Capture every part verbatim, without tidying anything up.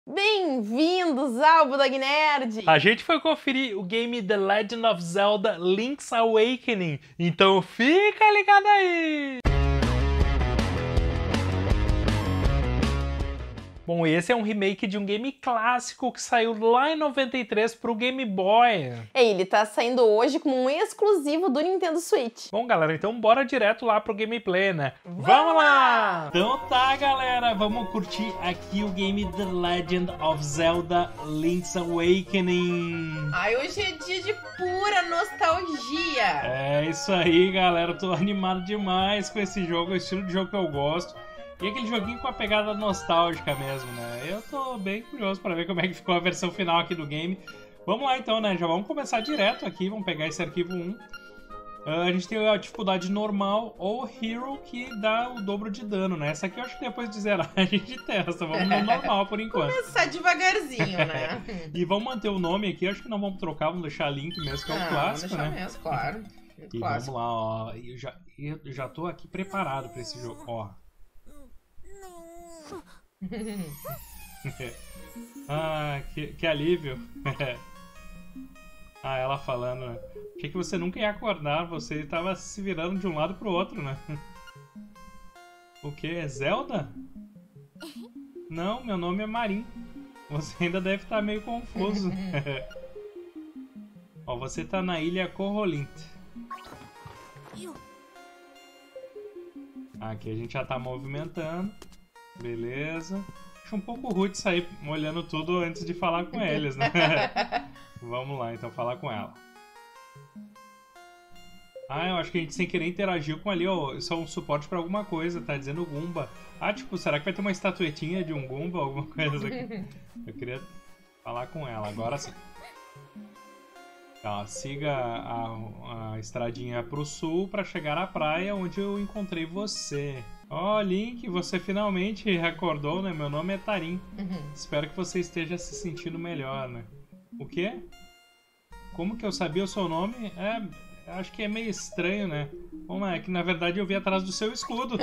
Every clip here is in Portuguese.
Bem-vindos ao Bulldog Nerd! A gente foi conferir o game The Legend of Zelda Link's Awakening, então fica ligado aí! Bom, esse é um remake de um game clássico que saiu lá em noventa e três pro Game Boy. É, ele tá saindo hoje como um exclusivo do Nintendo Switch. Bom, galera, então bora direto lá pro gameplay, né? Vamos, vamos lá! Então tá, galera, vamos curtir aqui o game The Legend of Zelda Link's Awakening. Ai, hoje é dia de pura nostalgia. É isso aí, galera, tô animado demais com esse jogo, é o estilo de jogo que eu gosto. E aquele joguinho com a pegada nostálgica mesmo, né? Eu tô bem curioso para ver como é que ficou a versão final aqui do game. Vamos lá então, né? Já vamos começar direto aqui, vamos pegar esse arquivo um. Uh, a gente tem a dificuldade normal ou Hero, que dá o dobro de dano, né? Essa aqui eu acho que depois de zerar a gente testa. Vamos no normal por enquanto. Começar devagarzinho, né? E vamos manter o nome aqui, acho que não vamos trocar, vamos deixar Link mesmo, que é o ah, clássico, vamos deixar né? mesmo, claro. E clássico. Vamos lá, ó. Eu já, eu já tô aqui preparado para esse jogo, ó. ah, que, que alívio. ah, ela falando, né? Achei que você nunca ia acordar, você estava se virando de um lado pro outro, né? O que? É Zelda? Não, meu nome é Marin. Você ainda deve estar meio confuso. Ó, você tá na ilha Corolint. Aqui a gente já tá movimentando. Beleza. Acho um pouco rude sair olhando tudo antes de falar com eles, né? Vamos lá, então, falar com ela. Ah, eu acho que a gente sem querer interagiu com ali, ó. Isso é um suporte pra alguma coisa, tá dizendo Goomba. Ah, tipo, será que vai ter uma estatuetinha de um Goomba, alguma coisa aqui? Eu queria falar com ela, agora sim. Tá, siga a, a estradinha pro sul pra chegar à praia onde eu encontrei você. Ó, oh, Link, você finalmente acordou, né? Meu nome é Tarim. Uhum. Espero que você esteja se sentindo melhor, né? O quê? Como que eu sabia o seu nome? É, acho que é meio estranho, né? Bom, é que na verdade eu vi atrás do seu escudo.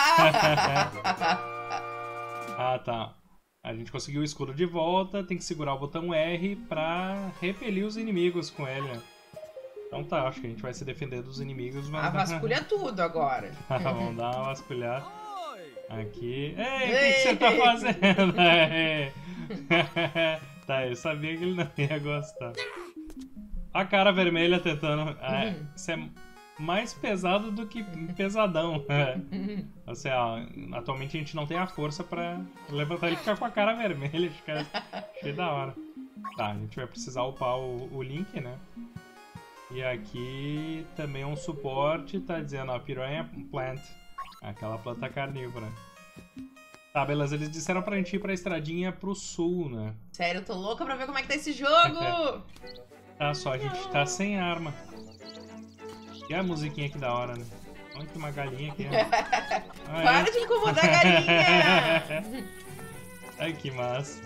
ah, tá. A gente conseguiu o escudo de volta, tem que segurar o botão R pra repelir os inimigos com ele, né? Então tá, acho que a gente vai se defender dos inimigos, mas... Ah, vasculha tudo agora. Vamos dar uma vasculhada. Aqui... Ei, o que, que você tá fazendo? Tá, eu sabia que ele não ia gostar. A cara vermelha tentando... É, isso é mais pesado do que pesadão. Ou seja, atualmente a gente não tem a força pra levantar ele e ficar com a cara vermelha. Fica cheio da hora. Tá, a gente vai precisar upar o, o Link, né? E aqui também é um suporte, tá dizendo, ó, Piranha Plant. Aquela planta carnívora. Tá, beleza, eles disseram pra gente ir pra estradinha pro sul, né? Sério, eu tô louca pra ver como é que tá esse jogo! Tá, só a gente tá sem arma. E a musiquinha que da hora, né? Olha que uma galinha aqui, né? Ah, para é. de incomodar a galinha! Ai, que massa.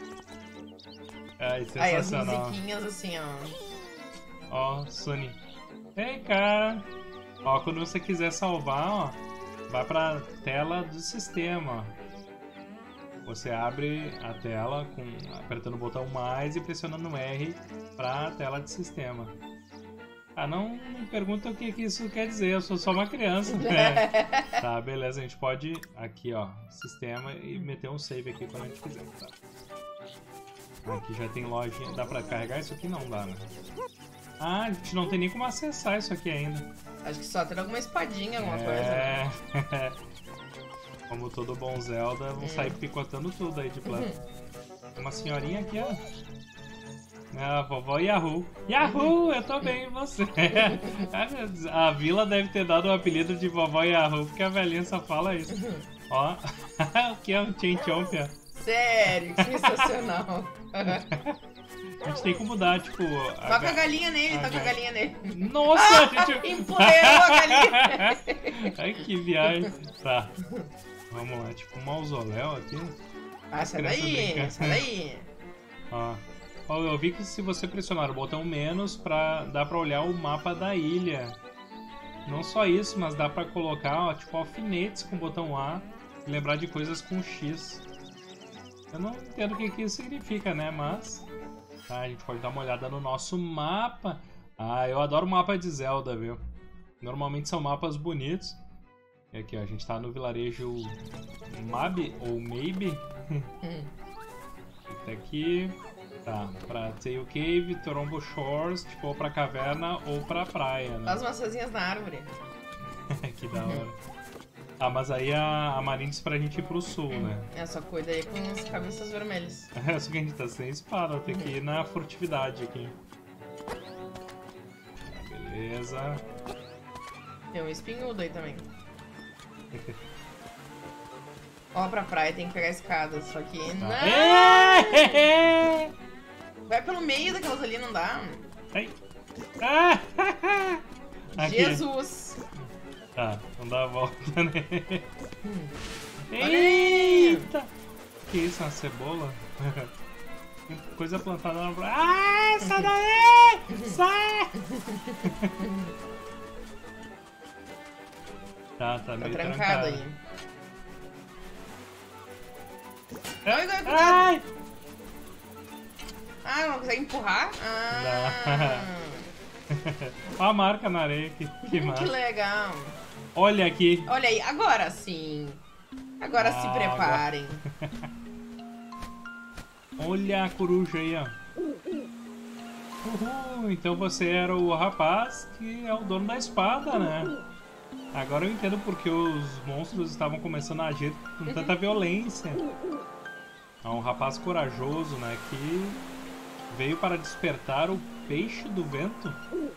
Ai, Aí, as sensacional. musiquinhas assim, ó. Ó, Sony. Ei, cara. Ó, quando você quiser salvar, ó, vai pra tela do sistema, ó. Você abre a tela com, apertando o botão mais e pressionando R pra tela de sistema. Ah, não me pergunta o que, que isso quer dizer, eu sou só uma criança. Né? Tá, beleza, a gente pode, aqui ó, sistema e meter um save aqui quando a gente quiser, tá? Aqui já tem lojinha, dá pra carregar isso aqui? Não dá, né? Ah, a gente não tem nem como acessar isso aqui ainda. Acho que só ter alguma espadinha, alguma é... coisa. Né? Como todo bom Zelda, vão sair picotando tudo aí de planta. Tem uma senhorinha aqui, ó. Ah, vovó Yahoo. Yahoo, eu tô bem, e você? A vila deve ter dado o apelido de vovó Yahoo, porque a velhinha só fala isso. Ó, o que é um Chenchomp? Sério, que sensacional. A gente tem que mudar, tipo... A toca ga... a galinha nele, a toca ga... a galinha nele. Nossa, ah, a gente... Empoderou a galinha. Ai, que viagem. Tá. Vamos lá, tipo um mausoléu aqui. Ah, sai daí, sai daí. Ó. Ó, eu vi que se você pressionar o botão menos, pra... dá pra olhar o mapa da ilha. Não só isso, mas dá pra colocar, ó, tipo, alfinetes com o botão A e lembrar de coisas com X. Eu não entendo o que, que isso significa, né? Mas... Tá, a gente pode dar uma olhada no nosso mapa. Ah, eu adoro mapa de Zelda, viu? Normalmente são mapas bonitos. E aqui, ó, a gente tá no vilarejo Mabe ou Maybe. Tá aqui. Tá, pra Tail Cave, Torombo Shores, tipo, ou pra caverna ou pra praia, né? As maçãzinhas na árvore. Que da hora. Ah, mas aí a, a Marine disse pra gente ir pro sul, né? É, só cuida aí com as cabeças vermelhas. É, só que a gente tá sem espada, tem que ir na furtividade aqui. Beleza. Tem um espinhudo aí também. Ó, pra praia tem que pegar a escada, só que Tá. não! É! Vai pelo meio daquelas ali, não dá? Ai. Ah! Aqui. Jesus! Tá, não dá a volta, né? Hum. Eita! Que isso, uma cebola? Coisa plantada na praia. Ah, sai daí! Sai! Tá, tá Tá meio trancado trancado. aí. Ai, ai, Ai! Ah, não consegue empurrar? Ah! Olha a marca na areia, que, que Que massa. legal! Olha aqui. Olha aí, agora sim! Agora Ah, se preparem! Olha a coruja aí, ó. Uhul, então você era o rapaz que é o dono da espada, né? Agora eu entendo porque os monstros estavam começando a agir com tanta violência. É um rapaz corajoso, né? Que veio para despertar o peixe do vento.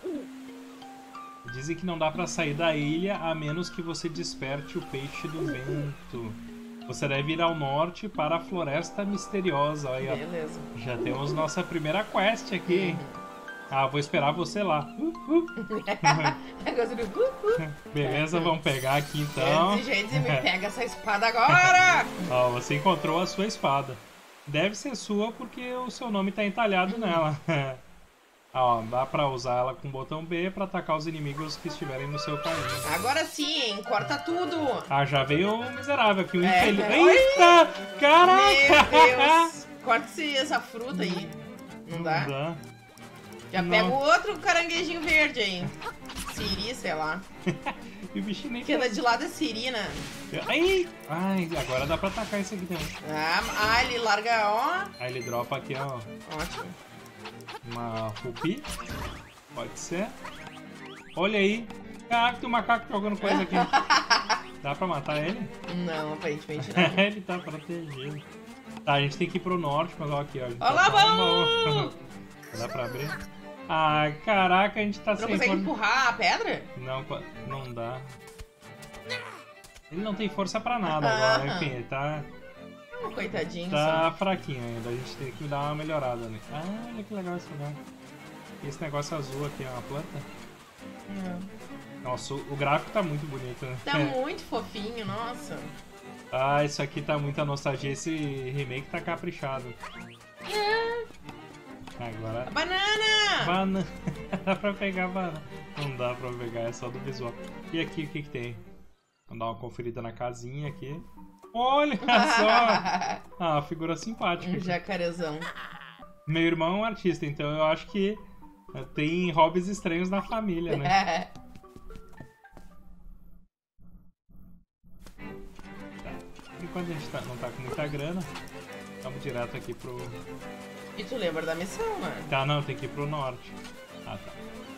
Dizem que não dá para sair da ilha a menos que você desperte o peixe do vento. Você deve ir ao norte para a Floresta Misteriosa. Aí, ó. Beleza. Já temos nossa primeira quest aqui, hein? Ah, vou esperar você lá. Uh, uh. Negócio do uh, uh. Beleza, vamos pegar aqui então. Desse jeito, você me pega essa espada agora! Ó, você encontrou a sua espada. Deve ser sua porque o seu nome tá entalhado nela. Ó, dá pra usar ela com o botão B pra atacar os inimigos que estiverem no seu caminho. Agora sim, hein? Corta tudo! Ah, já veio o miserável aqui, o É, infeliz. é. Eita! Caraca! Meu Deus! Corta esse- essa fruta aí. Não dá? Não dá. Já Não. pega o outro caranguejinho verde aí. Siri, sei lá. E o bichinho nem Que anda de lado é Sirina. Ai! Ai, agora dá pra atacar esse aqui também. Ah, ah, ele larga, ó. Aí ele dropa aqui, ó, Ótimo. uma rupi. Pode ser. Olha aí. Caraca, tem um macaco jogando coisa aqui. Dá pra matar ele? Não, aparentemente não. Ele tá protegido. Tá, a gente tem que ir pro norte, mas ó aqui, ó. a gente Olha tá lá, com uma- vamos! Dá pra abrir? Ah, caraca, a gente tá Não sem consegue força. empurrar a pedra? Não, pa- não dá. Ele não tem força pra nada agora, Ah. enfim, ele tá, Hum, coitadinho. tá fraquinho ainda. A gente tem que dar uma melhorada nele. Ah, olha que legal esse lugar. Esse negócio azul aqui é uma planta? só. Não. Nossa, o o gráfico tá muito bonito, né? Tá muito fofinho, nossa. Ah, isso aqui tá muita nostalgia. Esse remake tá caprichado. Agora... A banana! Banana. Dá pra pegar banana. Não dá pra pegar, é só do visual. E aqui, o que que tem? Vamos dar uma conferida na casinha aqui. Olha só! Ah, figura simpática. Um jacarezão. Meu irmão é um artista, então eu acho que tem hobbies estranhos na família, né? Enquanto a gente tá- não tá com muita grana, vamos direto aqui pro... E tu lembra da missão, né? Tá, não, tem que ir pro norte. Ah, tá.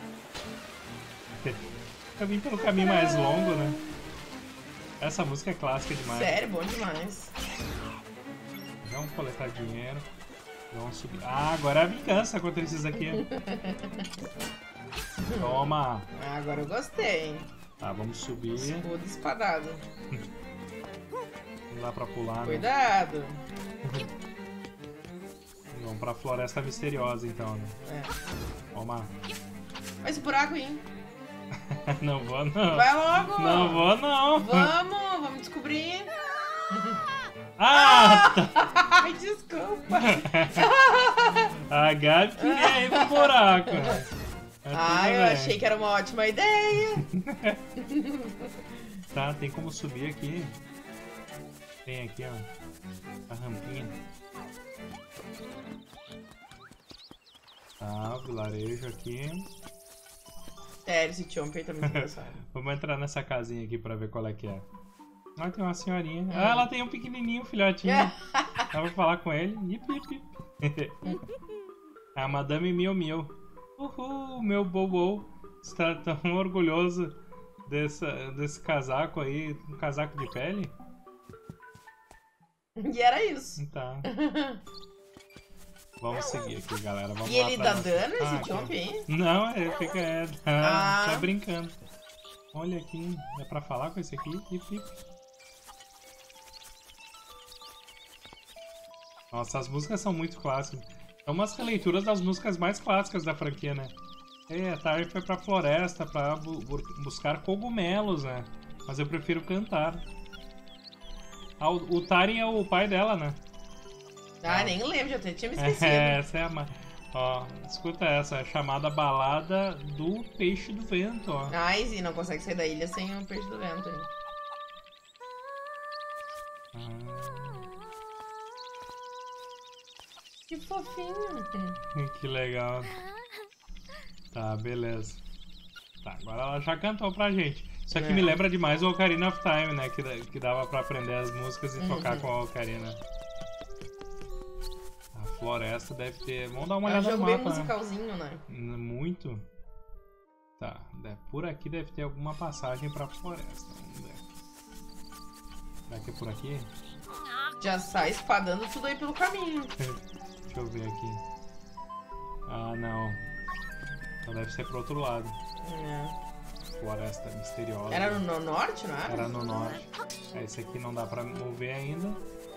Eu vim pelo caminho mais longo, né? Essa música é clássica demais. Sério, bom demais. Vamos coletar dinheiro. Vamos subir. Ah, agora é a vingança contra esses aqui. Toma! Ah, agora eu gostei, hein? Tá, vamos subir. Escudo espadado. Não dá pra pular, né? Cuidado. Vamos pra Floresta Misteriosa, então, né? É. Toma. Olha esse buraco aí. Não vou, não. Vai logo. Não vou, não. Vamos, vamos descobrir. Ah! Tá. Ai, desculpa. A Gabi queria ir pro buraco. Mas tudo Ah, eu bem. achei que era uma ótima ideia. Tá, tem como subir aqui. Tem aqui, ó. A rampinha. Tá, vilarejo aqui. É, esse Chomper tá muito engraçado. Vamos entrar nessa casinha aqui pra ver qual é que é. Ah, tem uma senhorinha. Hum. Ah, ela tem um pequenininho, um filhotinho. Dá pra falar com ele. Ip, ip, ip. É a Madame Miu Miu. Uhul, meu Bobo. Está tão orgulhoso desse, desse casaco aí. Um casaco de pele? E era isso. Tá. Vamos seguir aqui, galera. Vamos e lá ele dá nossa... dano esse ah, Chomp aí? Não, ele fica... É, ah. Tá brincando. Olha aqui. É pra falar com esse aqui? Ip, ip. Nossa, as músicas são muito clássicas. São umas releituras das músicas mais clássicas da franquia, né? É, a Tari foi pra floresta pra bu buscar cogumelos, né? Mas eu prefiro cantar. Ah, o, o Tari é o pai dela, né? Ah, ah. nem lembro, já tinha me esquecido. É, essa é a... Ma... Ó, escuta essa, é chamada Balada do Peixe do Vento, ó. Ah, Izzy, não consegue sair da ilha sem o Peixe do Vento. Hein? Ah. Que fofinho. Que legal. Tá, beleza. Tá, agora ela já cantou pra gente. Isso aqui é. me lembra demais o Ocarina of Time, né? Que, que dava pra aprender as músicas e uhum. tocar com a Ocarina. A floresta deve ter... Vamos dar uma olhada no mapa. É um jogo bem musicalzinho, né? Muito. Tá, por aqui deve ter alguma passagem pra floresta. Vamos ver. Será que é por aqui? Já sai espadando tudo aí pelo caminho. Deixa eu ver aqui. Ah, não. Então deve ser pro outro lado. É. Floresta misteriosa. Era no norte, não era? Era no norte. É, esse aqui não dá pra mover ainda.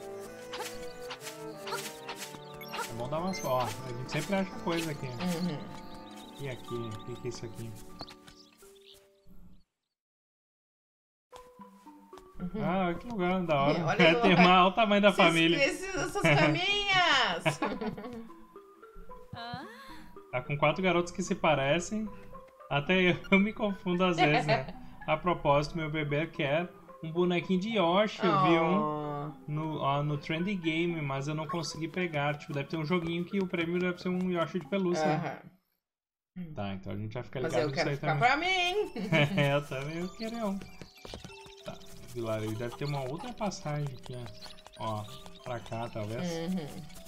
É bom dar umas... Ó, a gente sempre acha coisa aqui. Uhum. E aqui? O que, que é isso aqui? Uhum. Ah, que lugar da hora. Olha, é, tem uma, olha o tamanho da família. Esses, essas caminhas! Tá com quatro garotos que se parecem. Até eu me confundo às vezes, né? A propósito, meu bebê quer um bonequinho de Yoshi. Eu vi um no, ó, no Trendy Game, mas eu não consegui pegar. Tipo, deve ter um joguinho que o prêmio deve ser um Yoshi de pelúcia. Uhum. Tá, então a gente vai ficar mas ligado eu quero nisso aí também. Pra mim. É, eu também eu quero um. Tá, vilarejo deve ter uma outra passagem aqui, ó. Ó, pra cá talvez. Uhum.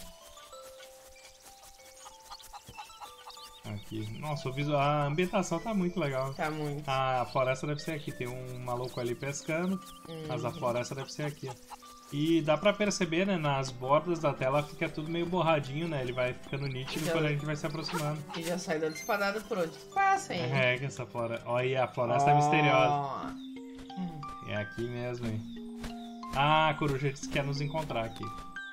Aqui. Nossa, o visual, a ambientação tá muito legal. Tá muito. A floresta deve ser aqui. Tem um maluco ali pescando, uhum. mas a floresta deve ser aqui. E dá pra perceber, né? Nas bordas da tela fica tudo meio borradinho, né? Ele vai ficando nítido já... quando a gente vai se aproximando. E já sai dando espadada por onde passa, hein? É, que essa floresta... Olha aí, a floresta oh. misteriosa. É aqui mesmo, hein? Ah, a coruja disse que quer nos encontrar aqui.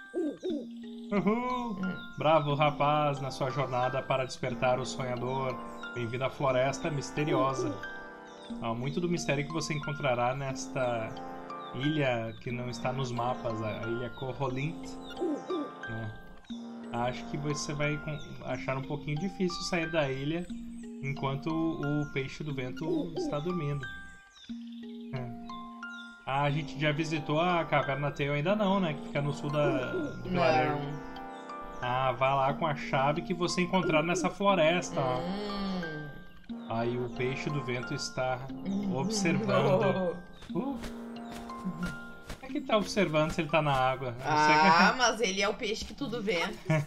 Uhul! Hum. Bravo, rapaz, na sua jornada para despertar o sonhador. Bem-vindo à floresta misteriosa. Ah, muito do mistério que você encontrará nesta ilha que não está nos mapas, a ilha Koholint. Né? Acho que você vai achar um pouquinho difícil sair da ilha enquanto o peixe do vento está dormindo. É. Ah, a gente já visitou a Caverna Tail, ainda não, né? Que fica no sul da, do vilarejo. Ah, vá lá com a chave que você encontrar nessa floresta, ó. Hum. Aí o peixe do vento está observando. Uh. Como é que tá observando se ele tá na água? Ah, que... mas ele é o peixe que tudo vê.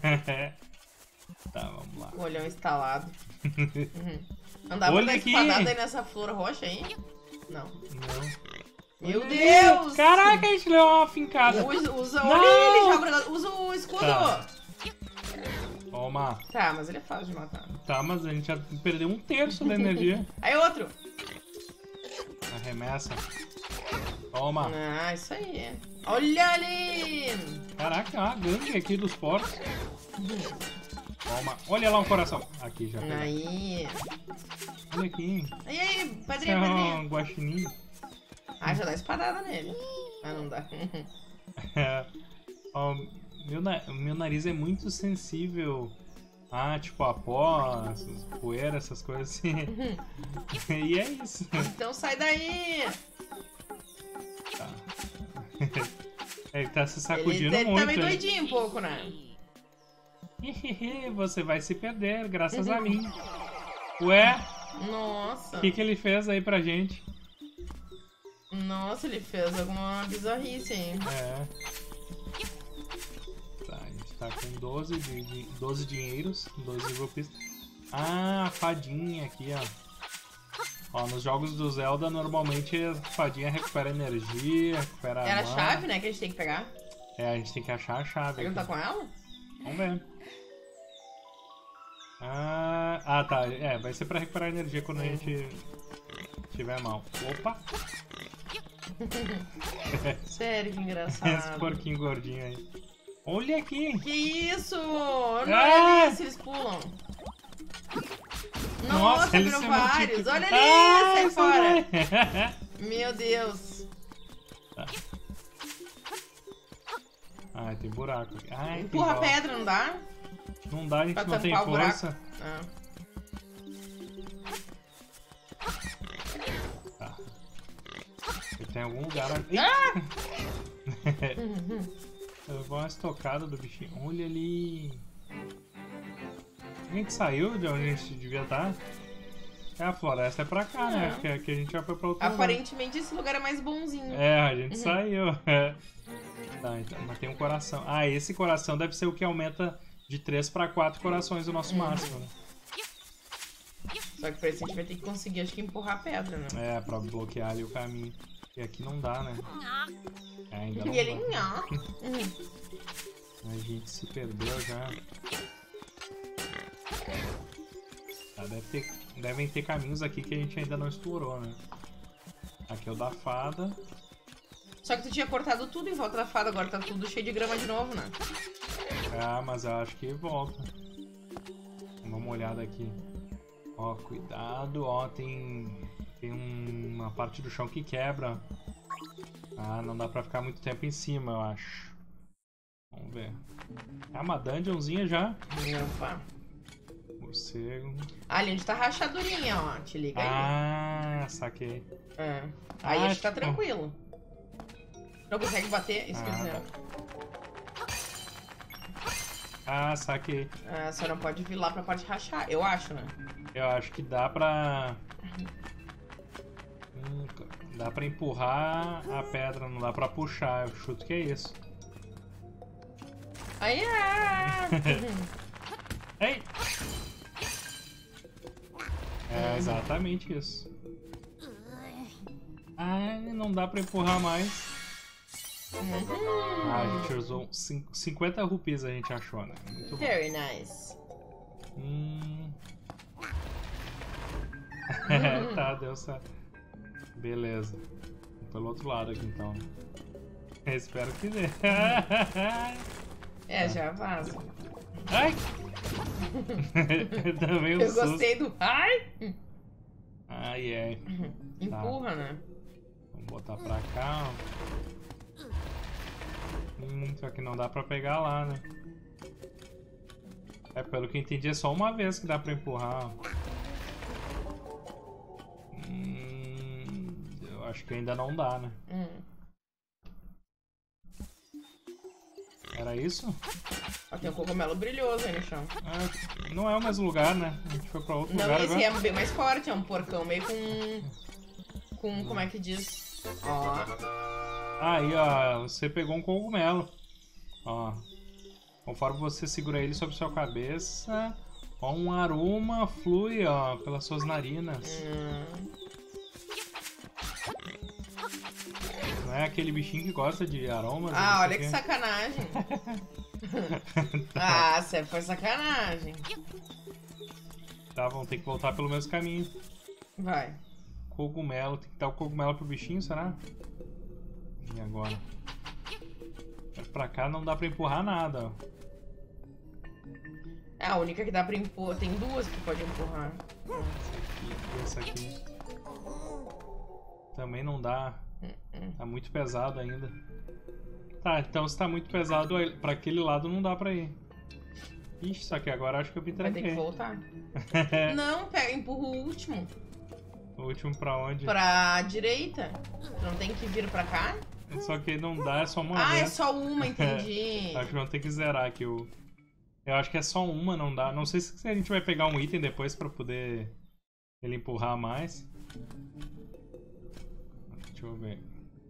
Tá, vamos lá. O olhão instalado. Uhum. Não dá pra dar espadada aí nessa flor roxa aí? Não. Não. Meu Deus! Caraca, a gente leu uma fincada. Usa, usa, olha ele, joga, usa o escudo. Tá. Toma. Tá, mas ele é fácil de matar. Tá, mas a gente já perdeu um terço da energia. Aí outro. Arremessa. Toma. Ah, isso aí. Olha ali. Caraca, é uma gangue aqui dos porcos. Toma. Olha lá um coração. Aqui já pegou. Aí. Olha aqui. Aí, aí, padrinho, é padrinho. Um guaxinim. Ah, já dá espadada nele. Ah, não dá. É. Ó, meu, na... meu nariz é muito sensível. Ah, tipo a pó, essas poeira, essas coisas assim. E é isso. Então sai daí. Tá. Ele tá se sacudindo ele, ele muito. Ele tá meio doidinho um pouco, né? E Você vai se perder, graças a mim. Ué? Nossa. O que, que ele fez aí pra gente? Nossa, ele fez alguma bizarrice aí. É. Tá, a gente tá com doze, de, de, doze dinheiros, doze rupees. Ah, a fadinha aqui, ó. Ó, nos jogos do Zelda, normalmente a fadinha recupera energia, recupera Era a mana. chave, né, que a gente tem que pegar. É, a gente tem que achar a chave. Você não tá aqui. com ela? Vamos ver. Ah, ah, tá. É, vai ser pra recuperar energia quando a gente tiver mal. Opa! Sério, que engraçado. Esse porquinho gordinho aí. Olha aqui! Que isso? Não, Ah! olha isso, eles pulam. Nossa, Nossa, eles viram se vários. multiplicam. Olha ali, Ah, sai isso fora. daí. Meu Deus. Tá. Ai, tem buraco aqui. Ai, Empurra a tem pedra, não dá? Não dá, a gente Pra não tem tampar o buraco. força. Ah. Tá. Tem algum lugar aqui. Ah! Eu vou uma estocada do bichinho. Olha ali. A gente saiu de onde a gente devia estar? É, a floresta é pra cá, né? É. Porque aqui a gente já foi pra outro lugar. Aparentemente esse lugar é mais bonzinho. É, a gente Uhum. saiu. É. Tá, então, mas tem um coração. Ah, esse coração deve ser o que aumenta de três pra quatro corações o nosso Uhum. máximo, né? Só que pra isso a gente vai ter que conseguir, acho que, empurrar a pedra, né? É, pra bloquear ali o caminho. E aqui não dá, né? É, ainda não E ele... dá. Nhá. Uhum. A gente se perdeu já. Tá, deve ter, devem ter caminhos aqui que a gente ainda não explorou, né? Aqui é o da fada. Só que tu tinha cortado tudo em volta da fada, agora tá tudo cheio de grama de novo, né? Ah, mas eu acho que volta. Dá uma olhada aqui. Ó, cuidado, ó, tem, tem um- uma parte do chão que quebra. Ah, não dá pra ficar muito tempo em cima, eu acho. Vamos ver. É uma dungeonzinha já. Opa. Morcego. Ah, ali onde tá a rachadurinha, ó. Te liga aí. Ah, saquei. É. Aí Ah, acho que tá tipo- tranquilo. Não consegue bater? Isso Ah, quer dizer. Ah, saquei. Ah, só não pode vir lá pra parte rachar, eu acho, né? Eu acho que dá pra... Hum, dá pra empurrar a pedra, não dá pra puxar. Eu chuto que é isso. Aí, ah! Ei! É exatamente isso. Ah, não dá pra empurrar mais. Ah, a gente usou cin- cinquenta rupees, a gente achou, né? Muito bom. Very nice. Hum. Tá, deu certo. Beleza. Pelo outro lado aqui então. Espero que dê. É, já vaza. Ai! Também um Eu susto. gostei do... Ai! Ai, ai. Empurra, né? Vamos botar pra cá, ó. Hum, só que não dá pra pegar lá, né? É, pelo que eu entendi, é só uma vez que dá pra empurrar, ó. Hum, eu acho que ainda não dá, né? Hum. Era isso? Ó, tem um cogumelo brilhoso aí no chão. Ah, não é o mesmo lugar, né? A gente foi pra outro Não, lugar esse agora. é bem mais forte, é um porcão meio com... Com, como é que diz? Ó, Aí, ó, você pegou um cogumelo. Ó. Conforme você segura ele sobre sua cabeça, ó, um aroma flui, ó, pelas suas narinas. hum, Não é aquele bichinho que gosta de aromas? ah, não olha sei que o quê? sacanagem. Ah, você foi sacanagem. Tá, vamos ter que voltar pelo mesmo caminho. Vai. Cogumelo, tem que dar o cogumelo pro bichinho, será? E agora? Pra cá não dá pra empurrar nada, ó. É, a única que dá pra empurrar. Tem duas que pode empurrar. E essa aqui. Também não dá. Hum, Tá muito pesado ainda. Tá, então se tá muito pesado, pra aquele lado não dá pra ir. Ixi, só que agora acho que eu me Vai ter que tranquei. voltar. Não, pega, empurra o último. O último pra onde? Pra direita. Não tem que vir pra cá? Só que não dá, é só uma Ah, é vez. só uma, entendi. Acho que vamos ter que zerar aqui o... Eu acho que é só uma, não dá. Não sei se a gente vai pegar um item depois pra poder ele empurrar mais. Deixa eu ver.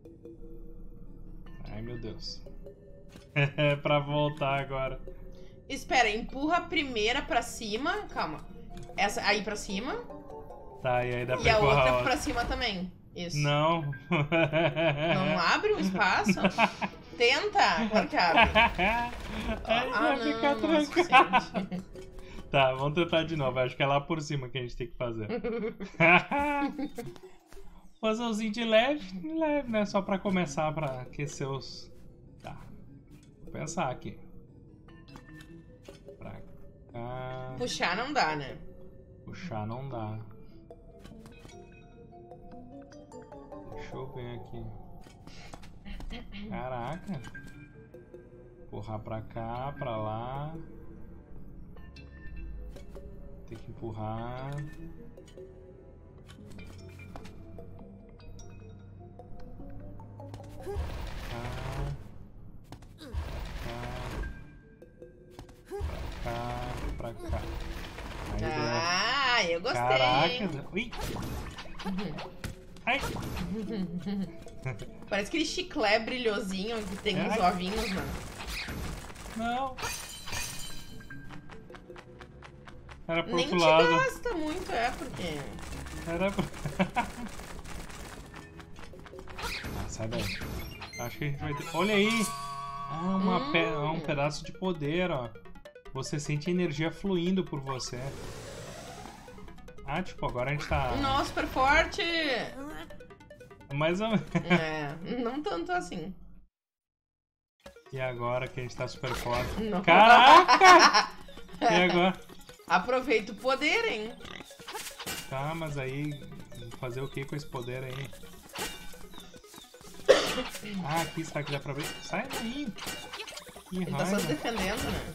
Ai, meu Deus. É pra voltar agora. Espera, empurra a primeira pra cima. Calma. Essa aí pra cima. Tá, e aí dá pra E a empurrar outra a outra. pra cima também. Isso. Não. Não abre um espaço? Tenta! Claro que abre. Aí Ah, vai não, ficar nossa, trancado. gente. Tá, vamos tentar de novo. Acho que é lá por cima que a gente tem que fazer. Puzzlezinho de leve, de leve, né? Só pra começar, pra aquecer os... Tá. Vou pensar aqui. Pra cá... Puxar não dá, né? Puxar não dá. Deixa eu ver aqui. Caraca. Empurrar pra cá, pra lá. Tem que empurrar. Cá. Pra cá. Pra cá. Aí Ah, eu deu. gostei. Caraca. Ui. Ai. Parece aquele chiclé brilhosinho que tem uns Ai. ovinhos, mano. Não. Era pro Nem outro te lado. gasta muito, é, porque... Era pro... Ah, sai daí. Acho que a gente vai ter... Olha aí! Ah, uma Hum. pe... ah, um pedaço de poder, ó. Você sente energia fluindo por você. Ah, tipo, agora a gente tá... Nossa, super forte! Mais ou menos. É, não tanto assim. E agora que a gente tá super forte. Não. Caraca! E agora? Aproveita o poder, hein? Tá, mas aí... Fazer o que com esse poder aí? Ah, aqui, será que dá pra ver? Sai daí! Que Ele tá só se raiva! defendendo, né?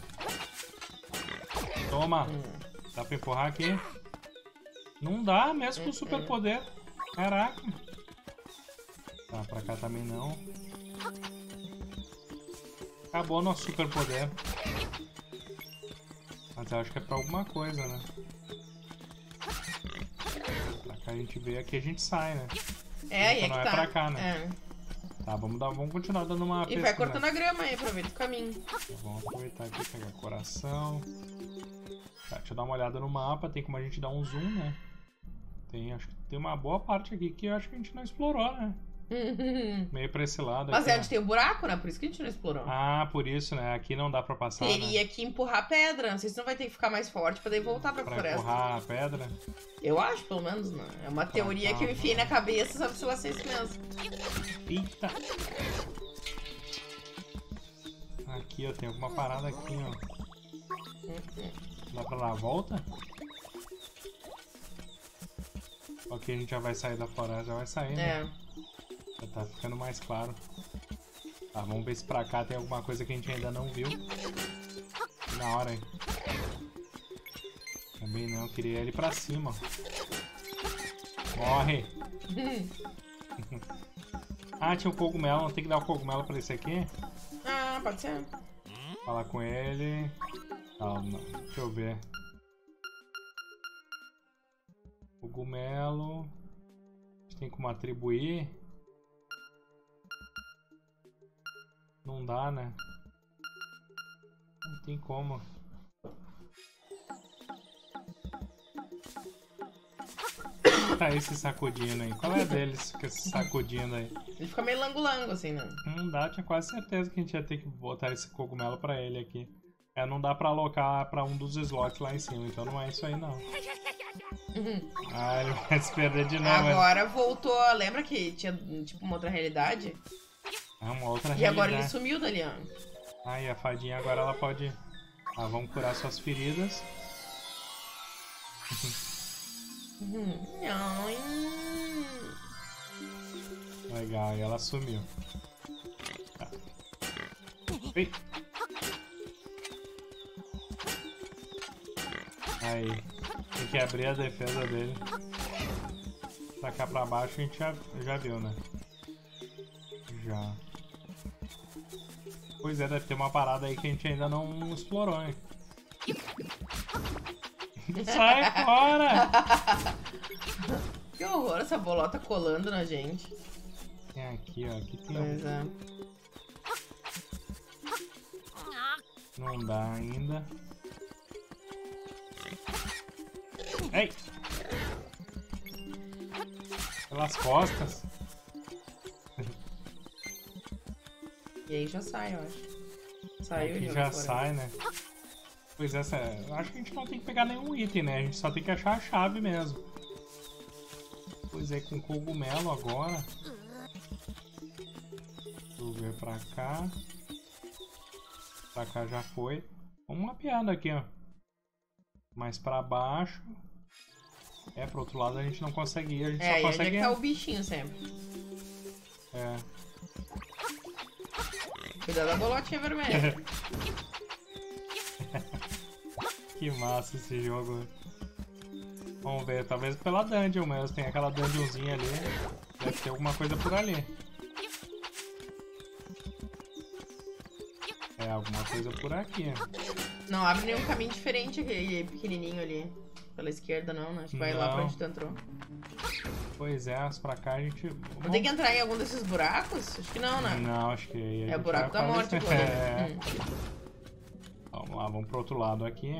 Toma! Hum. Dá pra empurrar aqui? Não dá, mesmo com super poder. Caraca! Tá, pra cá também não. Acabou nosso super poder. Mas eu acho que é pra alguma coisa, né? Pra cá a gente vê, aqui a gente sai, né? É, aí é Então que não é tá. pra cá, né? É. Tá, vamos, dar, vamos continuar dando uma E vai pesquisa. cortando a grama aí, aproveita o caminho. Vamos aproveitar aqui, pegar coração. Tá, deixa eu dar uma olhada no mapa, tem como a gente dar um zoom, né? Tem, acho que tem uma boa parte aqui que eu acho que a gente não explorou, né? Meio pra esse lado Mas aqui, é ó. onde tem o buraco, né? Por isso que a gente não explorou. Ah, por isso, né? Aqui não dá pra passar, Teria né? que empurrar pedra. Não sei se não vai ter que ficar mais forte pra daí voltar pra, Pra floresta. empurrar a pedra. Eu acho, pelo menos, né? É uma teoria tá, que eu enfiei na cabeça, sabe se vai ser isso mesmo. Eita! Aqui, ó, tem alguma parada aqui, ó. Dá pra dar a volta? Ok, a gente já vai sair da floresta, já vai sair, né? É. Já tá ficando mais claro. Tá, vamos ver se pra cá tem alguma coisa que a gente ainda não viu. Na hora, hein? Também não, eu queria ele pra cima. Morre! Ah, tinha um cogumelo, não tem que dar o cogumelo pra esse aqui? Ah, pode ser. Falar com ele. Não, não. Deixa eu ver. Cogumelo. A gente tem como atribuir. Não dá, né? Não tem como. Tá esse sacudindo aí. Qual é deles que esse sacudindo aí? Ele fica meio lango-lango, assim, né? Não dá, tinha quase certeza que a gente ia ter que botar esse cogumelo pra ele aqui. É, não dá pra alocar pra um dos slots lá em cima, então não é isso aí não. Ah, ele vai se perder de novo. Agora voltou. Lembra que tinha tipo uma outra realidade? É uma outra E realidade. agora ele sumiu dali, ó. Ah, e a fadinha agora ela pode... Ah, vamos curar suas feridas. Ai. Legal, e ela sumiu. Tá. Ei. Aí, tem que abrir a defesa dele. Pra cá pra baixo a gente já, já viu, né? Já. Pois é, deve ter uma parada aí que a gente ainda não explorou, hein? Sai fora! Que horror, essa bolota colando na gente. Tem aqui, ó. Aqui tem Pois um... é. Não dá ainda. Ei! Pelas costas. E aí já sai, eu acho. Saiu Aqui de já fora. sai, né? Pois é, essa... acho que a gente não tem que pegar nenhum item, né? A gente só tem que achar a chave mesmo. Pois é, com cogumelo agora. Deixa eu ver pra cá. Pra cá já foi. Vamos mapeando aqui, ó. Mais pra baixo. É, pro outro lado a gente não consegue ir, a gente É, só e consegue... onde é que tá o bichinho sempre? É. Cuidado da bolotinha vermelha. Que massa esse jogo. Vamos ver, talvez pela dungeon mesmo. Tem aquela dungeonzinha ali. Deve ter alguma coisa por ali. É, alguma coisa por aqui. Não abre nenhum caminho diferente aquele pequenininho ali. Pela esquerda não, né? Acho que vai lá pra Não. onde tu entrou. Pois é, as pra cá a gente... Não tem que entrar em algum desses buracos? Acho que não, né? Não, acho que... aí a É o gente buraco da vai morte, fazer- aquilo ali. É. Hum. Vamos lá, vamos pro outro lado aqui.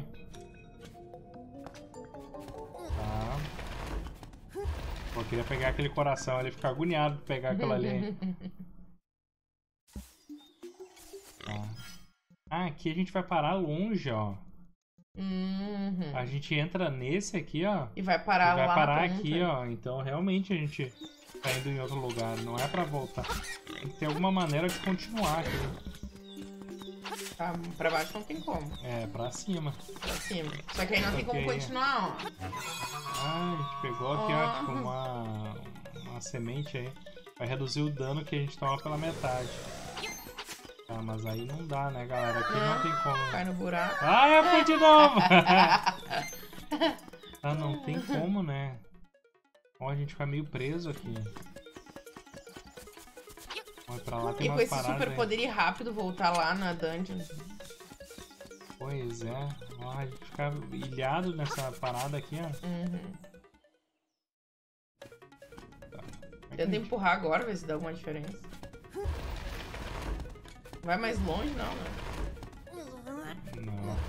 Tá. Pô, eu queria pegar aquele coração, ele fica agoniado de pegar aquilo ali. Tá. Ah, aqui a gente vai parar longe, ó. Uhum. A gente entra nesse aqui, ó. E vai parar E vai lá parar na ponta. aqui, ó. Então realmente a gente tá indo em outro lugar. Não é pra voltar. Tem que ter alguma maneira de continuar aqui. Tá, pra baixo não tem como. É, pra cima. Pra cima. Só que aí não tem como Ok. continuar, ó. Ah, a gente pegou aqui, ó, tipo, uma, uma semente aí. Vai reduzir o dano que a gente toma pela metade. Ah, mas aí não dá, né, galera? Aqui não tem como. Cai no buraco. Ah, eu fui de novo! Ah, não tem como, né? Ó, a gente fica meio preso aqui. Vai pra lá, tem E com umas esse paradas super aí. poder ir rápido voltar lá na dungeon. Pois é. Ó, a gente fica ilhado nessa parada aqui, ó. Uhum. Tá. Como é que Tenta a gente- empurrar agora, ver se dá alguma diferença. Vai mais longe, não, né? Não.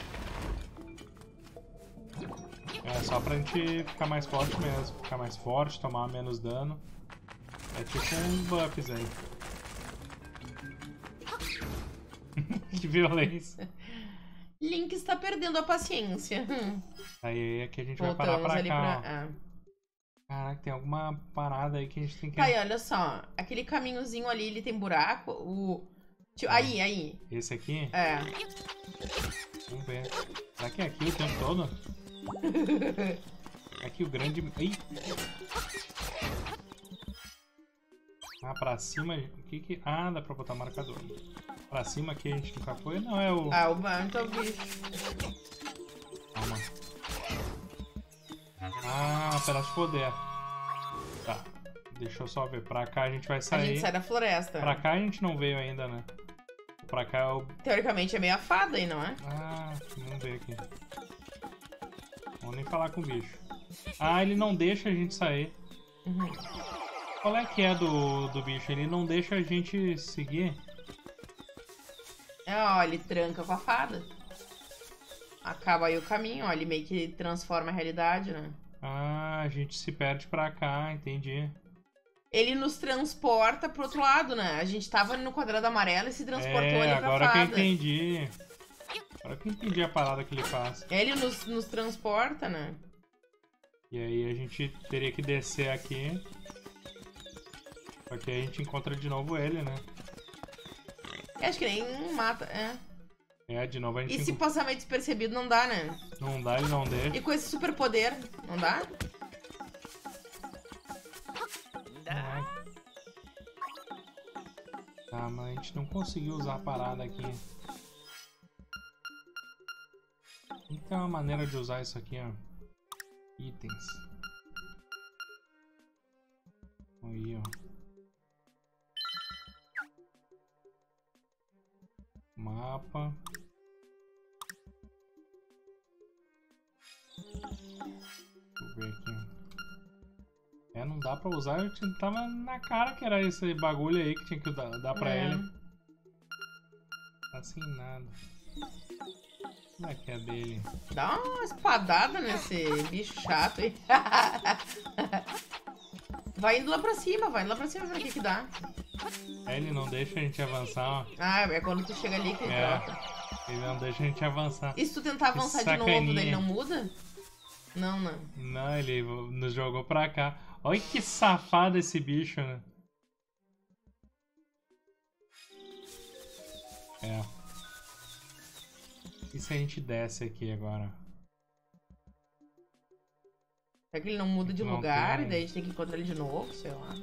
É só pra gente ficar mais forte mesmo. Ficar mais forte, tomar menos dano. É tipo uns buffs aí. Que violência. Link está perdendo a paciência. Hum. Aí aqui a gente vai parar Voltamos pra ali cá, ó. pra... Ah. Caraca, tem alguma parada aí que a gente tem que... Tá, e olha só. Aquele caminhozinho ali, ele tem buraco. O... Tipo, aí, aí. Esse aqui? É. Vamos ver. Será que é aqui o tempo todo? Aqui o grande... Ih! Ah, pra cima... O que que... Ah, dá pra botar marcador. Pra cima aqui a gente nunca foi? Não, é o... Ah, o banco é o bicho. Calma. Ah, pedaço de poder. Tá. Deixa eu só ver. Pra cá a gente vai A sair. gente sai da floresta. Pra cá a gente não veio ainda, né? Pra cá é o... Teoricamente é meio a fada aí, não é? Ah, vamos ver aqui. Vamos nem falar com o bicho. Ah, ele não deixa a gente sair. Uhum. Qual é que é do, do bicho? Ele não deixa a gente seguir? É, ó, ele tranca com a fada. Acaba aí o caminho, ó. Ele meio que transforma a realidade, né? Ah, a gente se perde pra cá, entendi. Ele nos transporta pro outro lado, né? A gente tava no quadrado amarelo e se transportou É, ali pra agora que eu fada. entendi. Agora que eu entendi a parada que ele faz. Ele nos, nos transporta, né? E aí a gente teria que descer aqui. Porque aí a gente encontra de novo ele, né? Eu acho que nem mata, é. É, de novo a gente E se encontra... passar meio despercebido, não dá, né? Não dá, ele não deixa. E com esse super poder, não dá? Ai. Tá, mas a gente não conseguiu usar a parada aqui. Tem que ter uma maneira de usar isso aqui, ó. Itens. Aí, ó. Mapa. Deixa eu ver aqui. É, não dá pra usar, eu tinha- tava na cara que era esse bagulho aí que tinha que dar, dar pra É. ele. Tá sem nada. Como é que é dele? Dá uma espadada nesse bicho chato aí. Vai indo lá pra cima, vai indo lá pra cima ver o que que dá. É, ele não deixa a gente avançar, ó. Ah, é quando tu chega ali que ele É. troca. Ele não deixa a gente avançar. E se tu tentar Que avançar de novo, sacaninha. daí não muda? Não, não. Não, ele nos jogou pra cá. Olha que safado esse bicho, né? É. E se a gente desce aqui agora? Será que ele não muda de Não lugar tem. e daí a gente tem que encontrar ele de novo? Sei lá.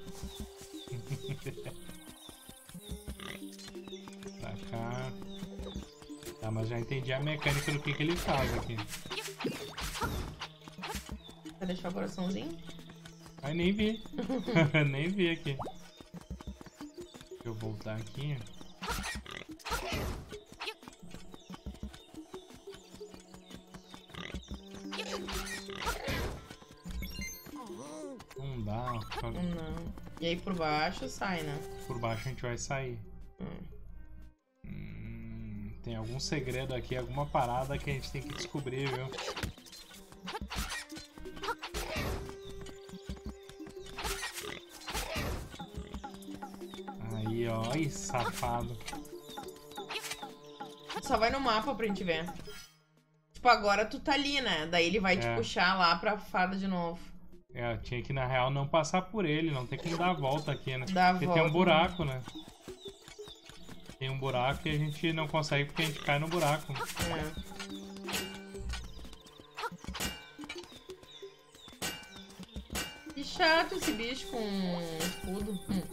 Pra cá. Tá, mas já entendi a mecânica do que, que ele faz aqui. Vai deixar o coraçãozinho? Ai, nem vi. Nem vi aqui. Deixa eu voltar aqui. Não dá. Só Não. E aí por baixo sai, né? por baixo a gente vai sair. Hum. Hum, tem algum segredo aqui, alguma parada que a gente tem que descobrir, viu? Aí, ó. Ih, safado. Só vai no mapa pra gente ver. Tipo, agora tu tá ali, né? Daí ele vai te É. puxar lá pra fada de novo. É, tinha que, na real, não passar por ele. Não tem como dar a volta aqui, né? Dá a Porque volta. tem um buraco, né? Tem um buraco e a gente não consegue porque a gente cai no buraco. É. Que chato esse bicho com escudo. Hum.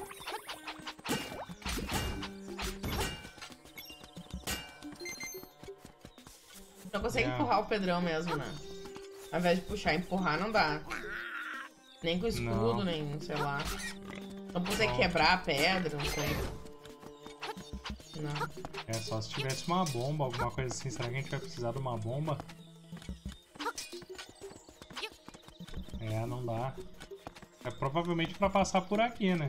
Não consegue É. empurrar o Pedrão mesmo, né? Ao invés de puxar e empurrar, não dá. Nem com escudo, Não. nem, sei lá. Não consegue Não. quebrar a pedra, não sei. Não. É, só se tivesse uma bomba, alguma coisa assim. Será que a gente vai precisar de uma bomba? É, não dá. É provavelmente pra passar por aqui, né?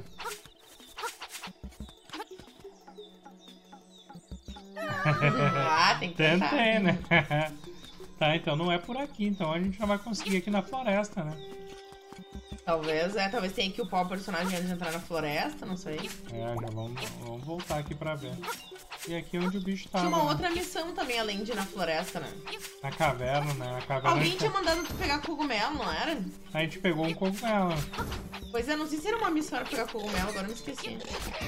Ah, tem que tentar. Tentei, né? Tá, então não é por aqui. Então a gente não vai conseguir aqui na floresta, né? Talvez, é, talvez tenha que upar o personagem antes de entrar na floresta, não sei. É, já vamos, vamos voltar aqui pra ver. E aqui é onde o bicho tava, Tinha uma né? outra missão também, além de ir na floresta, né? Na caverna, né? Na caverna a Alguém gente, tinha mandado tu pegar cogumelo, não era? a gente pegou um cogumelo. Pois é, não sei se era uma missão era pegar cogumelo, agora eu me esqueci.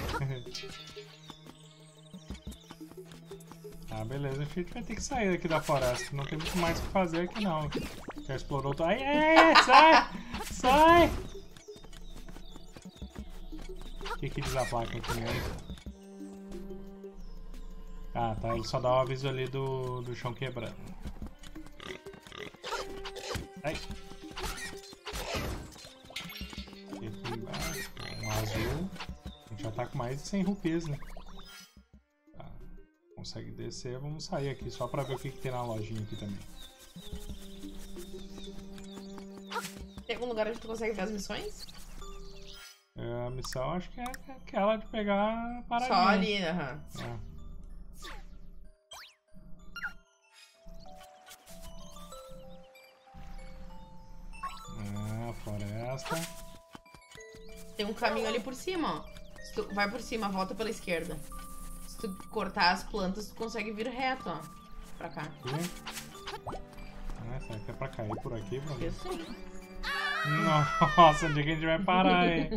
Ah, beleza. A gente vai ter que sair daqui da floresta. Não tem muito mais o que fazer aqui, não. Já explorou tudo. Ai, ai, ai, sai! Sai! O que que diz a placa aqui mesmo? Ah, tá. Ele só dá o aviso ali do, do chão quebrando. Ai! Aqui embaixo. Um azul. A gente já tá com mais de cem rupias, né? Consegue descer, vamos sair aqui só pra ver o que, que tem na lojinha aqui também. Tem algum lugar onde tu consegue ver as missões? É, a missão acho que é aquela de pegar a paradinha. Só ali, aham. É. É, floresta. Tem um caminho ali por cima, ó. Se tu vai por cima, volta pela esquerda. Se tu cortar as plantas, tu consegue vir reto, ó. Pra cá. Aqui. Ah, será que é pra cair por aqui? Pra Eu sei. Nossa, onde é que a gente vai parar, hein?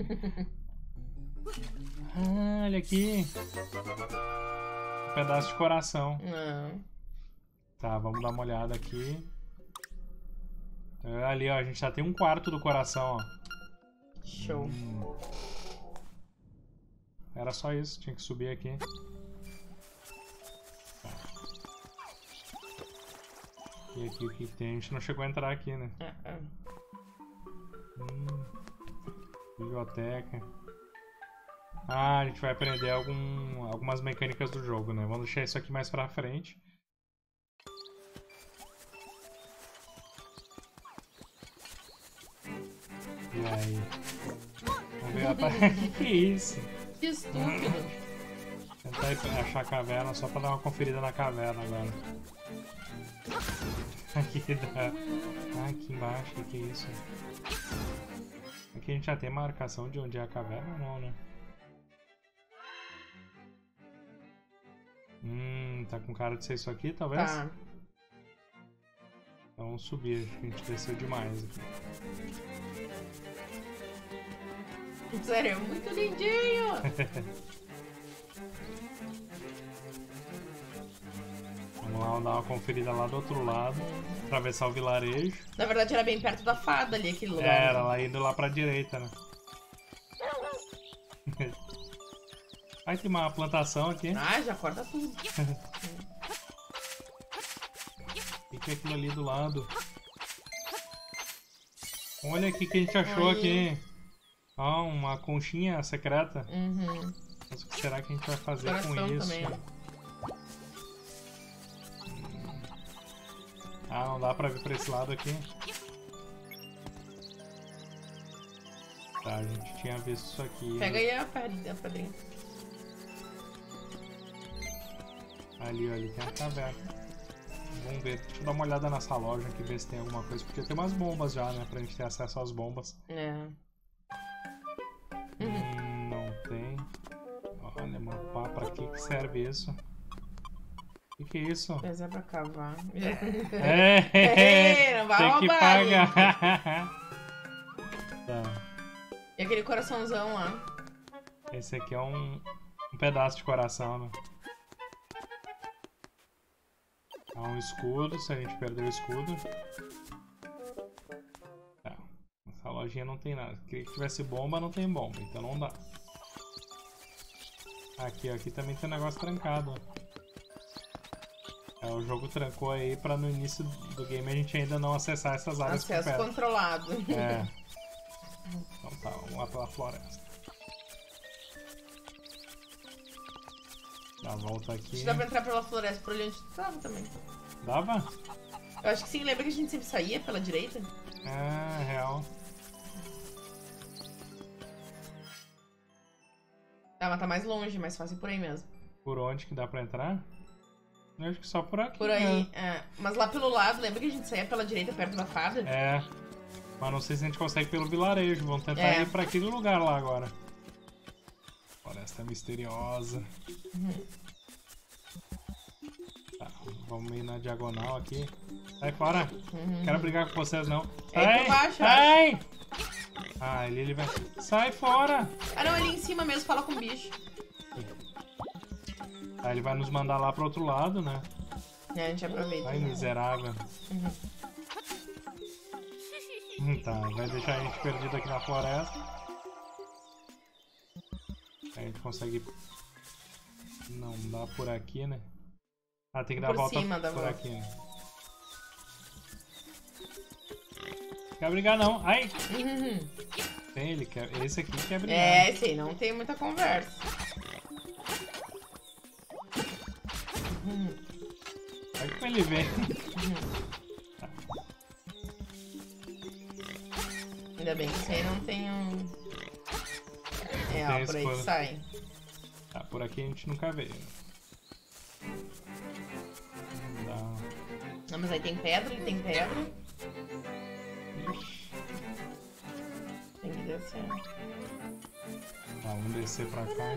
Ah, olha aqui. Um pedaço de coração. Não. Tá, vamos dar uma olhada aqui. É, ali, ó, a gente já tem um quarto do coração, ó. Show. Hum. Era só isso, tinha que subir aqui. Tá. E aqui o que tem? A gente não chegou a entrar aqui, né? É, é. Hum. Biblioteca. Ah, a gente vai aprender algum, algumas mecânicas do jogo, né? Vamos deixar isso aqui mais pra frente. E aí? Vamos ver a... Que isso? Que estúpido. Tentar achar a caverna só pra dar uma conferida na caverna agora. Aqui dá... Ah, aqui embaixo, o que é isso? Aqui a gente já tem marcação de onde é a caverna ou não, né? Hum, tá com cara de ser isso aqui, talvez? Tá. Então vamos subir, a gente desceu demais aqui. Sério, é muito lindinho! Vamos lá, vamos dar uma conferida lá do outro lado, atravessar o vilarejo. Na verdade era bem perto da fada ali, aquele lugar. Era, lá indo lá pra direita, né? Aí tem uma plantação aqui. Ah, já corta tudo. O que é aquilo ali do lado? Olha aqui que a gente achou Aí. aqui. Ó, uma conchinha secreta. Uhum. Mas o que será que a gente vai fazer Coração com isso? também, ó. Ah, não dá pra vir pra esse lado aqui. Tá, a gente tinha visto isso aqui. Pega aí a pedra- a pedrinha. Ali, ó, ali tem a caverna. Vamos ver, deixa eu dar uma olhada nessa loja aqui, ver se tem alguma coisa. Porque tem umas bombas já, né? Pra gente ter acesso às bombas. É. Hum, não tem. Olha, mapá, pra que que serve isso? O que que é isso? Mas é pra cavar. É, não vai tem que roubar, pagar. Tá. E aquele coraçãozão lá. Esse aqui é um, um pedaço de coração, né? Há um escudo, se a gente perder o escudo. Tá. Essa lojinha não tem nada. Queria que tivesse bomba, não tem bomba, então não dá. Aqui, ó, aqui também tem um negócio trancado. É, o jogo trancou aí pra no início do game a gente ainda não acessar essas áreas por Acesso perto. controlado. É. Então tá, vamos lá pela floresta. Dá a volta aqui. Acho que dá pra entrar pela floresta por ali onde tu tava também. Dava? Eu acho que sim, lembra que a gente sempre saía pela direita? É, real. Tá, mas tá mais longe, mais fácil por aí mesmo. Por onde que dá pra entrar? Eu acho que só por aqui. Por aí, né? é. Mas lá pelo lado, lembra que a gente saía pela direita perto da fada? É. Mas não sei se a gente consegue pelo vilarejo. Vamos tentar É. ir pra aquele lugar lá agora. Floresta misteriosa. Uhum. Tá, vamos ir na diagonal aqui. Sai fora. Uhum. Quero brigar com vocês não. É aí Sai! por baixo, Sai! Ah, ali ele vai. Sai fora! Ah não, ali em cima mesmo, fala com o bicho. Aí ele vai nos mandar lá pro outro lado, né? É, a gente aproveita. Ai, miserável. Uhum. Hum, tá, vai deixar a gente perdido aqui na floresta. Aí a gente consegue... Não dá por aqui, né? Ah, tem que dar a Por volta cima, dá por volta. aqui, né? Quer brigar não. Ai! Uhum. Tem, ele quer... Esse aqui quer brigar. É, esse aí não tem muita conversa. Uhum. Olha como ele vem. Uhum. Ainda bem que esse aí não tem um... É, ó, Tem por aí escudo. que sai. Tá, por aqui a gente nunca veio. Não dá... Não, mas aí tem pedra, ele tem pedra. Ixi. Tem que descer. Tá, vamos descer pra cá.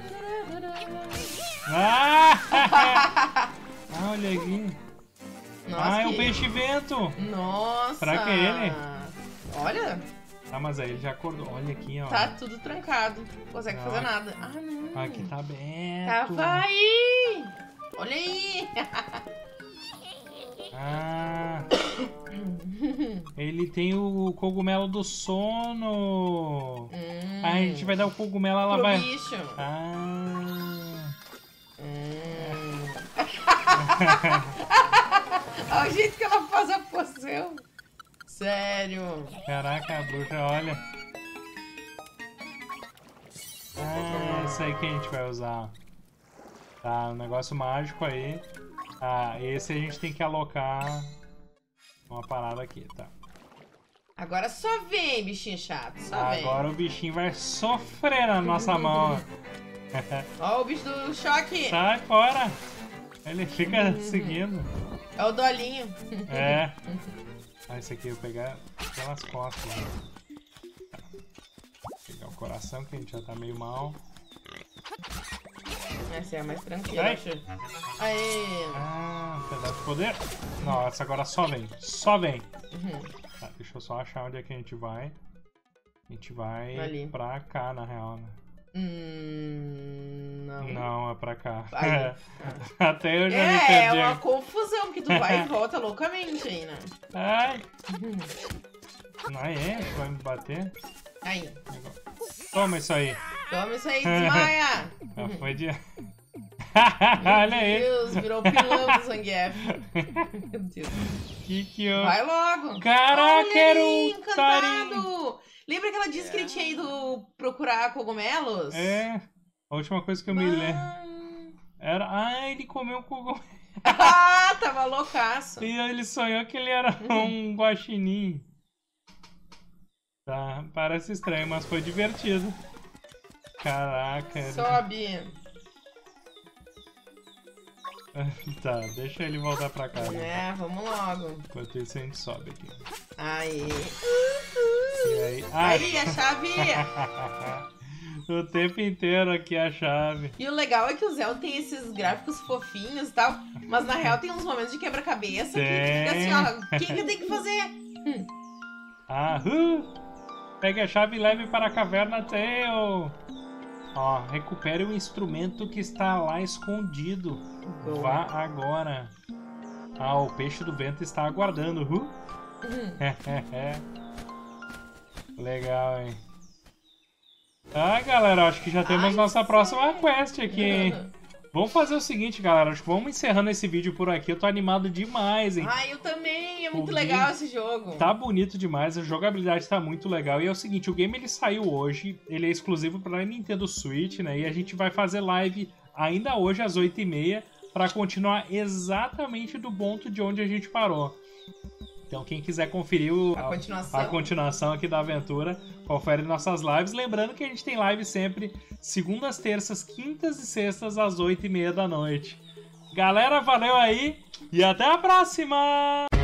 Ah! Ah, olha aqui. Nossa, Ah, é o que- peixe-vento. Nossa! Será que é ele? Olha, Ah, mas aí ele já acordou. Olha aqui, ó. tá tudo trancado. Não consegue Não, fazer aqui- nada. Ah, não. Aqui tá aberto. Tava aí! Olha aí! Ah! Ele tem o cogumelo do sono. Hum, Aí a gente vai dar o cogumelo, ela pro vai... bicho. Ah! Hum. Olha o jeito que ela faz a poção. Sério. Caraca, a bruxa, olha. Ah, isso aí que a gente vai usar. Tá, um negócio mágico aí. Ah, esse a gente tem que alocar uma parada aqui, tá? Agora só vem, bichinho chato. Só vem. Agora o bichinho vai sofrer na nossa mão. Ó o bicho do choque. Sai fora. Ele fica seguindo. É o dolinho. É. Ah, esse aqui eu vou pegar pelas costas. Né? Vou pegar o coração, que a gente já tá meio mal. Essa é a mais tranquila, Ai. acho. Aê. Ah, pedaço de poder. Nossa, agora só vem. Só vem. Uhum. Tá, deixa eu só achar onde é que a gente vai. A gente vai Ali. pra cá, na real, né? Hum, não. Não, é pra cá. Aí. Até eu já me É, é perdi. uma confusão, porque tu vai e volta loucamente aí, né? Ai. Não é? Tu vai me bater? Aí. Toma isso aí. Toma isso aí, desmaia. Já foi de... Meu Olha aí. Deus, virou pilão do Zangief. Meu Deus. Que que eu... Vai logo. Caraca, Olha era aí, um encantado. Lembra que ela disse que ele tinha ido procurar cogumelos? É, a última coisa que eu me lembro Ah. era... Ah, ele comeu um cogumelo. Ah, tava loucaço. E ele sonhou que ele era um guaxinim. Tá, parece estranho, mas foi divertido. Caraca. ele- Sobe. Tá, deixa ele voltar pra cá. né? É, vamos logo. Enquanto isso a gente sobe aqui. Aí. E aí... Ai. Aí, a chave. O tempo inteiro aqui a chave. E o legal é que o Zelda tem esses gráficos fofinhos e tal, mas na real tem uns momentos de quebra-cabeça que Tem. fica assim, ó, o que que eu tenho que fazer? Hum. Ah, uh, pegue a chave e leve para a caverna Tail. Ó, recupere o instrumento que está lá escondido. Bom. Vá agora. Ah, o peixe do vento está aguardando. Uh. Uhum. Legal, hein? Ah, galera, acho que já temos Ai, nossa sério? próxima quest aqui, hein? Vamos fazer o seguinte, galera. Acho que vamos encerrando esse vídeo por aqui. Eu tô animado demais, hein? Ai, eu também, é muito O legal game esse jogo. Tá bonito demais, a jogabilidade tá muito legal. E é o seguinte, o game ele saiu hoje, ele é exclusivo para Nintendo Switch, né? E a gente vai fazer live ainda hoje às oito e meia para continuar exatamente do ponto de onde a gente parou. Então quem quiser conferir o, A continuação. a continuação aqui da aventura, confere nossas lives. Lembrando que a gente tem live sempre segundas, terças, quintas e sextas às oito e meia da noite. Galera, valeu aí e até a próxima!